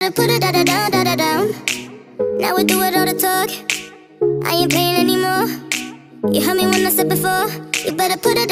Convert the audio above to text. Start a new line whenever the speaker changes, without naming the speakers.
Put it da da da da da down. Now we do it all the talk. I ain't playing anymore. You heard me when I said before. You better put it